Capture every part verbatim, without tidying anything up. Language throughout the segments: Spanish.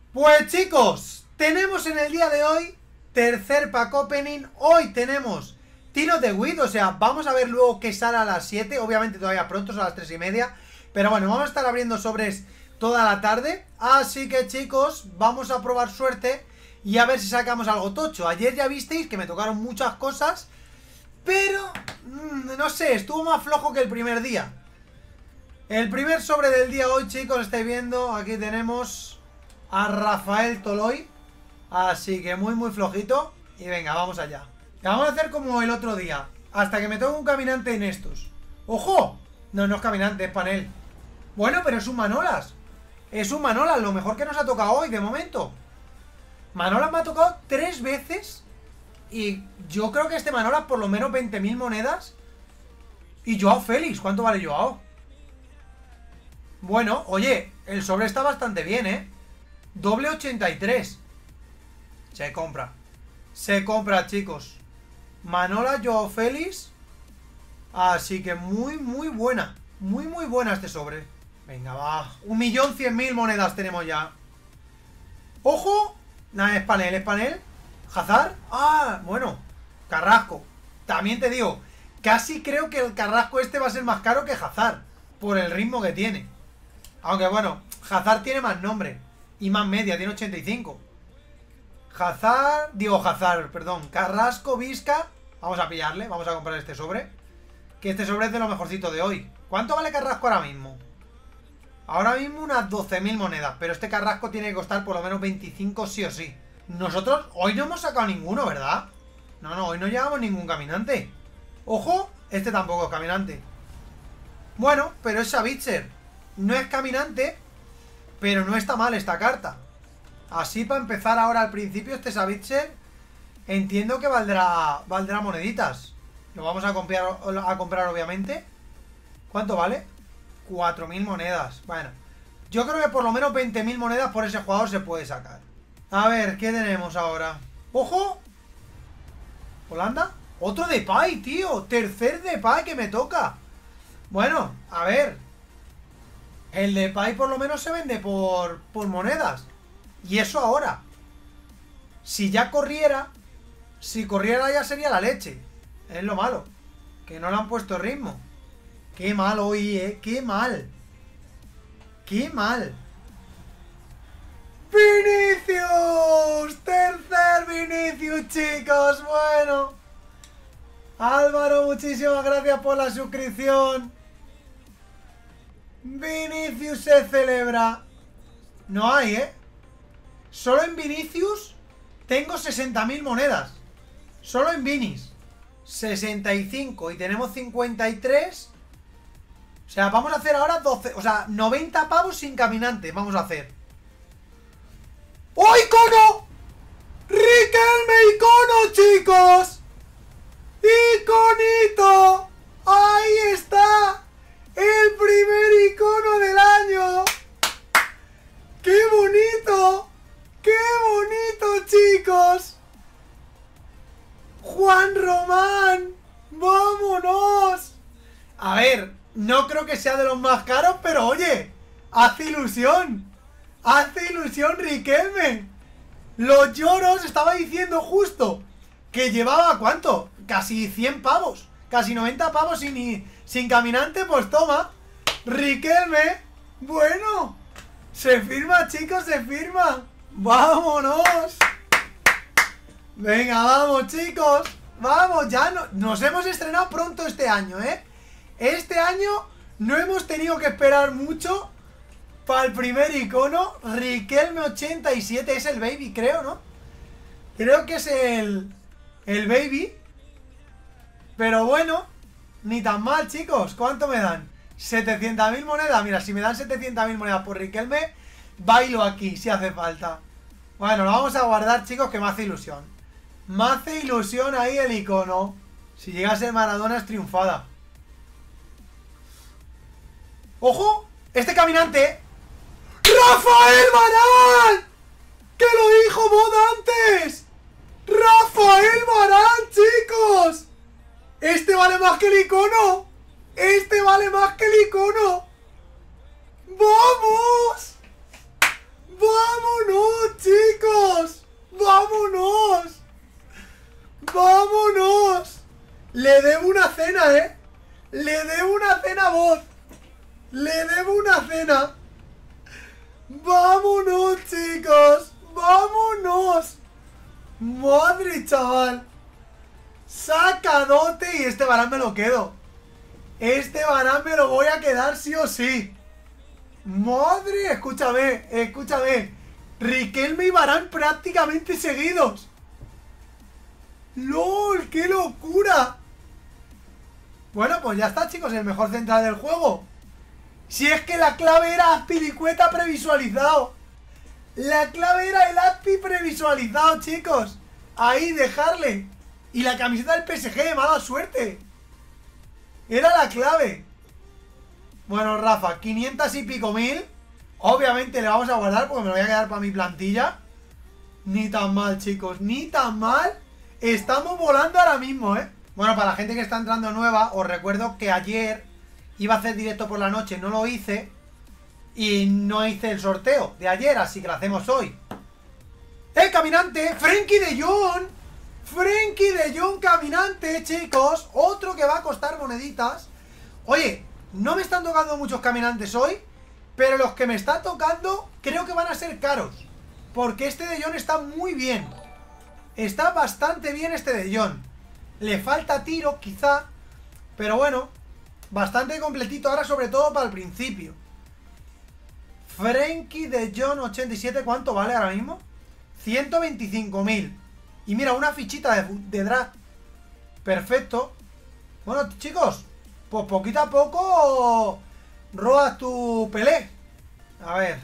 Pues chicos, tenemos en el día de hoy tercer pack opening. Hoy tenemos tiros de Wit, o sea, vamos a ver luego qué sale a las siete. Obviamente todavía pronto, son las tres y media. Pero bueno, vamos a estar abriendo sobres toda la tarde. Así que chicos, vamos a probar suerte y a ver si sacamos algo tocho. Ayer ya visteis que me tocaron muchas cosas, pero mmm, no sé, estuvo más flojo que el primer día. El primer sobre del día hoy, chicos, estáis viendo, aquí tenemos a Rafael Toloi. Así que muy muy flojito. Y venga, vamos allá. Y vamos a hacer como el otro día, hasta que me toque un caminante en estos. ¡Ojo! No, no es caminante, es panel. Bueno, pero es un Manolas. Es un Manolas, lo mejor que nos ha tocado hoy de momento. Manolas me ha tocado tres veces. Y yo creo que este Manolas por lo menos veinte mil monedas. Y Joao Félix, ¿cuánto vale Joao? Bueno, oye, el sobre está bastante bien, ¿eh? Doble ochenta y tres. Se compra. Se compra, chicos. Manolas, Joao Félix. Así que muy, muy buena. Muy, muy buena este sobre. Venga, va. Un millón cien mil monedas tenemos ya. ¡Ojo! Nada, es panel, es panel. Hazard. Ah, bueno. Carrasco. También te digo, casi creo que el Carrasco este va a ser más caro que Hazard. Por el ritmo que tiene. Aunque bueno, Hazard tiene más nombre. Y más media, tiene ochenta y cinco. Hazard, digo Hazard, perdón. Carrasco, Vizca. Vamos a pillarle, vamos a comprar este sobre. Que este sobre es de lo mejorcito de hoy. ¿Cuánto vale Carrasco ahora mismo? Ahora mismo unas doce mil monedas. Pero este Carrasco tiene que costar por lo menos veinticinco sí o sí. Nosotros hoy no hemos sacado ninguno, ¿verdad? No, no, hoy no llevamos ningún caminante. Ojo, este tampoco es caminante. Bueno, pero es Savitzer. No es caminante, pero no está mal esta carta. Así para empezar ahora al principio este Savitzer, entiendo que valdrá valdrá moneditas. Lo vamos a comprar, a comprar obviamente. ¿Cuánto vale? cuatro mil monedas. Bueno, yo creo que por lo menos veinte mil monedas por ese jugador se puede sacar. A ver, ¿qué tenemos ahora? ¡Ojo! ¿Holanda? Otro Depay, tío. Tercer Depay que me toca. Bueno, a ver. El Depay por lo menos se vende por, por monedas. Y eso ahora. Si ya corriera, si corriera ya sería la leche. Es lo malo. Que no le han puesto ritmo. Qué mal hoy, eh. Qué mal. Qué mal. ¡Vinicius! Tercer Vinicius, chicos. Bueno. Álvaro, muchísimas gracias por la suscripción. Vinicius se celebra. No hay, ¿eh? Solo en Vinicius tengo sesenta mil monedas. Solo en Vinis sesenta y cinco y tenemos cincuenta y tres. O sea, vamos a hacer ahora doce, o sea, noventa pavos sin caminante. Vamos a hacer. ¡Oh, icono! ¡Riquelme icono, chicos! ¡Iconito! ¡Ahí está! ¡El primer icono del año! ¡Qué bonito! ¡Qué bonito, chicos! ¡Juan Román! ¡Vámonos! A ver, no creo que sea de los más caros, pero oye, hace ilusión. Hace ilusión Riquelme. Los lloros, estaba diciendo justo que llevaba, ¿cuánto? Casi cien pavos. Casi noventa pavos sin, sin caminante, pues toma. Riquelme. Bueno. Se firma, chicos, se firma. ¡Vámonos! Venga, vamos, chicos. Vamos, ya no, nos hemos estrenado pronto este año, ¿eh? Este año no hemos tenido que esperar mucho para el primer icono. Riquelme ochenta y siete es el baby, creo, ¿no? Creo que es el, el baby. Pero bueno, ni tan mal, chicos. ¿Cuánto me dan? setecientas mil monedas. Mira, si me dan setecientas mil monedas por Riquelme, bailo aquí, si hace falta. Bueno, lo vamos a guardar, chicos, que me hace ilusión. Me hace ilusión ahí el icono. Si llega a ser Maradona es triunfada. ¡Ojo! Este caminante. ¡Rafael Varane! ¡Que lo dijo Mod antes! ¡Rafael Varane, chicos! Este vale más que el icono. Este vale más que el icono. ¡Vamos! ¡Vámonos, pena. ¡Vámonos, chicos! ¡Vámonos! ¡Madre, chaval! ¡Sacadote! Y este Varane me lo quedo. Este Varane me lo voy a quedar sí o sí. ¡Madre! Escúchame, escúchame. Riquelme y Varane prácticamente seguidos. ¡Lol! ¡Qué locura! Bueno, pues ya está, chicos. El mejor central del juego. Si es que la clave era Azpilicueta previsualizado. La clave era el Azpi previsualizado, chicos. Ahí, dejarle. Y la camiseta del P S G, mala suerte. Era la clave. Bueno, Rafa, quinientos y pico mil. Obviamente le vamos a guardar porque me lo voy a quedar para mi plantilla. Ni tan mal, chicos, ni tan mal. Estamos volando ahora mismo, ¿eh? Bueno, para la gente que está entrando nueva, os recuerdo que ayer iba a hacer directo por la noche, no lo hice. Y no hice el sorteo de ayer, así que lo hacemos hoy. ¡Eh, caminante! ¡Frenkie de Jong! ¡Frenkie de Jong, caminante, chicos! Otro que va a costar moneditas. Oye, no me están tocando muchos caminantes hoy, pero los que me están tocando creo que van a ser caros. Porque este de Jong está muy bien. Está bastante bien este de Jong. Le falta tiro, quizá. Pero bueno, bastante completito ahora, sobre todo para el principio. Frenkie de Jong ochenta y siete, ¿cuánto vale ahora mismo? ciento veinticinco mil. Y mira, una fichita de, de draft. Perfecto. Bueno, chicos, pues poquito a poco robas tu Pelé. A ver.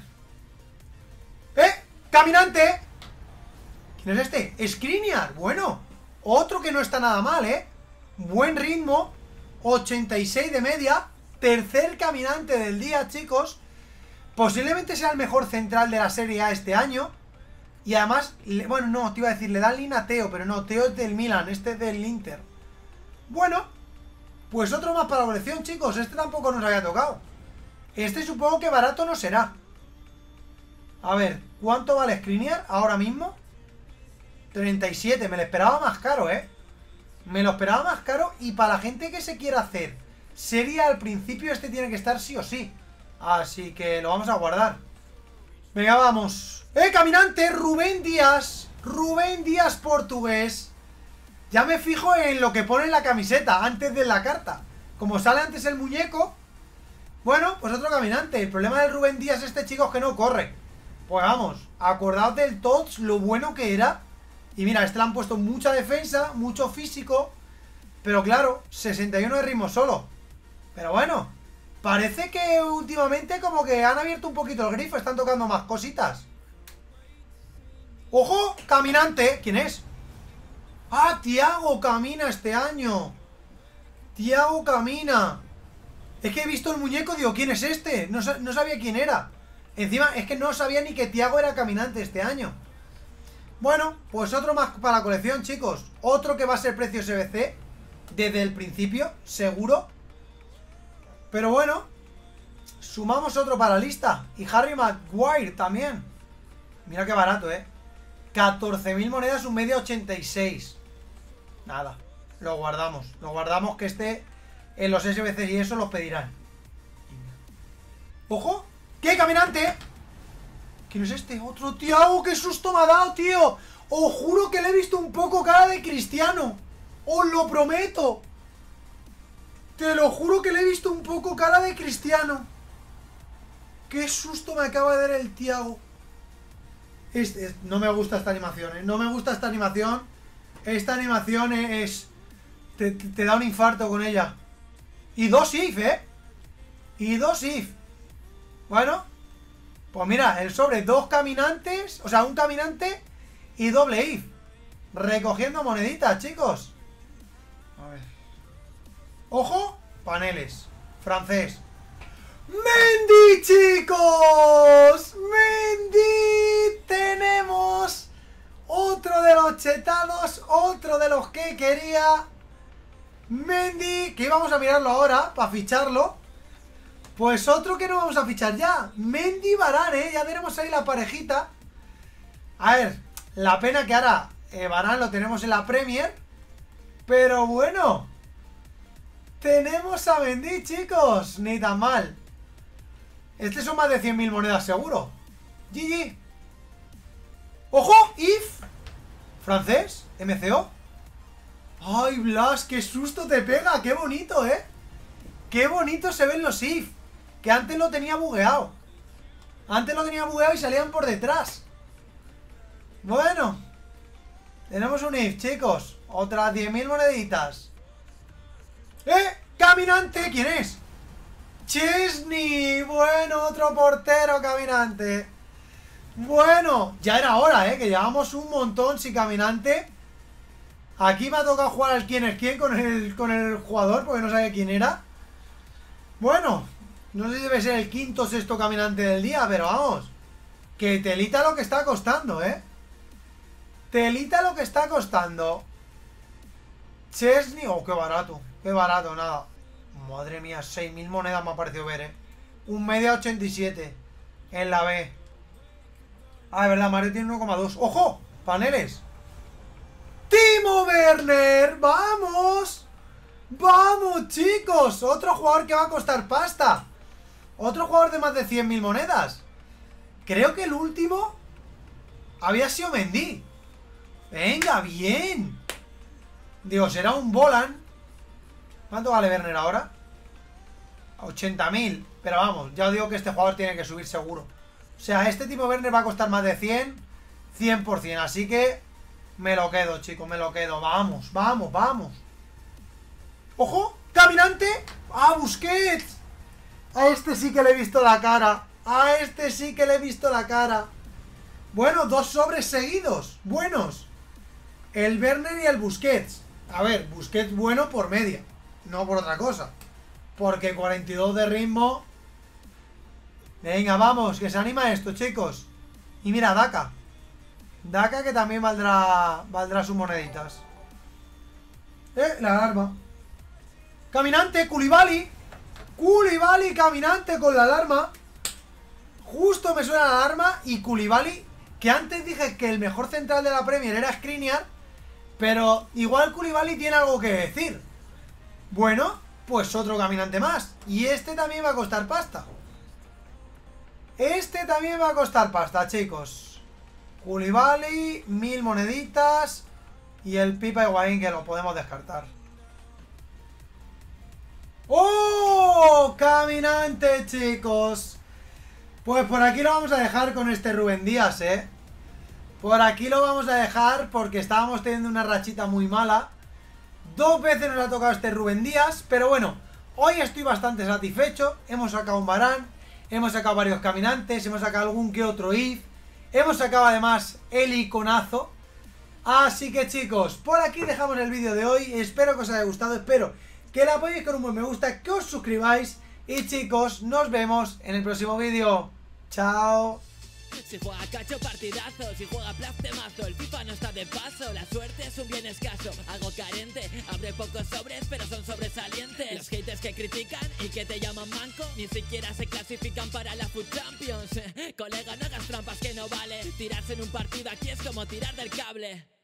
¡Eh! ¡Caminante! ¿Quién es este? Skriniar. Bueno, otro que no está nada mal, ¿eh? Buen ritmo. ochenta y seis de media. Tercer caminante del día, chicos. Posiblemente sea el mejor central de la Serie A este año. Y además, le, bueno, no, te iba a decir, le dan línea a Teo, pero no, Teo es del Milan, este es del Inter. Bueno, pues otro más para la colección, chicos. Este tampoco nos había tocado. Este supongo que barato no será. A ver, ¿cuánto vale Skriniar ahora mismo? treinta y siete, me lo esperaba más caro, ¿eh? Me lo esperaba más caro. Y para la gente que se quiera hacer serie al principio, este tiene que estar sí o sí. Así que lo vamos a guardar. Venga, vamos. ¡Eh, caminante! Rubén Díaz. Rubén Díaz, portugués. Ya me fijo en lo que pone en la camiseta antes de la carta. Como sale antes el muñeco. Bueno, pues otro caminante. El problema del Rubén Díaz este, chicos, es que no corre. Pues vamos, acordaos del T O T S, lo bueno que era. Y mira, este le han puesto mucha defensa, mucho físico. Pero claro, sesenta y uno de ritmo solo. Pero bueno, parece que últimamente como que han abierto un poquito el grifo. Están tocando más cositas. ¡Ojo! Caminante. ¿Quién es? ¡Ah! Thiago camina este año. Thiago camina. Es que he visto el muñeco y digo, ¿quién es este? No, no sabía quién era. Encima, es que no sabía ni que Thiago era caminante este año. Bueno, pues otro más para la colección, chicos. Otro que va a ser precio S B C desde el principio, seguro. Pero bueno, sumamos otro para la lista. Y Harry Maguire también. Mira qué barato, ¿eh? catorce mil monedas, un media ochenta y seis. Nada, lo guardamos. Lo guardamos, que este en los S B C y eso los pedirán. ¡Ojo! ¿Qué, caminante? ¿Quién es este? Otro Thiago. ¡Qué susto me ha dado, tío! Os juro que le he visto un poco cara de Cristiano. Os lo prometo. Te lo juro que le he visto un poco cara de Cristiano. ¡Qué susto me acaba de dar el Thiago! Este, es, no me gusta esta animación, ¿eh? No me gusta esta animación. Esta animación es... Te, te, te da un infarto con ella. Y dos if, ¿eh? Y dos if. Bueno, pues mira, el sobre dos caminantes. O sea, un caminante y doble if. Recogiendo moneditas, chicos. A ver. Ojo, paneles. Francés. ¡Mendy, chicos! ¡Mendy! Tenemos otro de los chetados. Otro de los que quería Mendy, que íbamos a mirarlo ahora para ficharlo. Pues otro que no vamos a fichar ya. Mendy Varane, ¿eh? Ya tenemos ahí la parejita. A ver, la pena que ahora eh, Varane lo tenemos en la Premier. Pero bueno, tenemos a Mendy, chicos. Ni tan mal. Este son más de cien mil monedas seguro. G G. ¡Ojo! If. Francés. M C O. ¡Ay, Blas! ¡Qué susto te pega! ¡Qué bonito, eh! ¡Qué bonito se ven los if! Que antes lo tenía bugueado. Antes lo tenía bugueado y salían por detrás. Bueno. Tenemos un if, chicos. Otras diez mil moneditas. ¡Eh! ¡Caminante! ¿Quién es? Chesney. Bueno, otro portero caminante. Bueno, ya era hora, ¿eh? Que llevamos un montón sin caminante. Aquí me ha tocado jugar al quién es quién con el, con el jugador, porque no sabía quién era. Bueno, no sé si debe ser el quinto o sexto caminante del día, pero vamos. Que telita lo que está costando, ¿eh? Telita lo que está costando. Chesney. Oh, qué barato. Qué barato, nada. Madre mía, seis mil monedas me ha parecido ver, ¿eh? Un media ochenta y siete en la B. Ah, de verdad, Mario tiene uno coma dos. ¡Ojo! Paneles. ¡Timo Werner! ¡Vamos! ¡Vamos, chicos! Otro jugador que va a costar pasta. Otro jugador de más de cien mil monedas. Creo que el último había sido Mendy. Venga, bien. Digo, será un Bolan. ¿Cuánto vale Werner ahora? ochenta mil. Pero vamos, ya os digo que este jugador tiene que subir seguro. O sea, este tipo Werner va a costar más de cien. cien por cien. Así que me lo quedo, chicos, me lo quedo. Vamos, vamos, vamos. ¡Ojo! ¡Caminante! ¡Ah, Busquets! A este sí que le he visto la cara. A este sí que le he visto la cara. Bueno, dos sobres seguidos. Buenos. El Werner y el Busquets. A ver, Busquets bueno por media. No por otra cosa. Porque cuarenta y dos de ritmo. Venga, vamos, que se anima esto, chicos. Y mira, Daka. Daka que también valdrá Valdrá sus moneditas. Eh, la alarma. Caminante, Koulibaly. Koulibaly, caminante con la alarma. Justo me suena la alarma. Y Koulibaly, que antes dije que el mejor central de la Premier era Skriniar, pero igual Koulibaly tiene algo que decir. Bueno, pues otro caminante más. Y este también va a costar pasta. Este también va a costar pasta, chicos. Koulibaly, mil moneditas. Y el Pipa Higuaín, que lo podemos descartar. ¡Oh! Caminante, chicos. Pues por aquí lo vamos a dejar con este Rubén Díaz, ¿eh? Por aquí lo vamos a dejar porque estábamos teniendo una rachita muy mala. Dos veces nos ha tocado este Rubén Díaz. Pero bueno, hoy estoy bastante satisfecho. Hemos sacado un Varane. Hemos sacado varios caminantes. Hemos sacado algún que otro if. Hemos sacado además el iconazo. Así que chicos, por aquí dejamos el vídeo de hoy. Espero que os haya gustado. Espero que le apoyéis con un buen me gusta. Que os suscribáis. Y chicos, nos vemos en el próximo vídeo. Chao. Si juega cacho, partidazo. Si juega plastemazo, el FIFA no está de paso. La suerte es un bien escaso, algo carente. Abre pocos sobres, pero son sobresalientes. Los haters que critican y que te llaman manco ni siquiera se clasifican para la Food Champions. Colega, no hagas trampas que no vale. Tirarse en un partido aquí es como tirar del cable.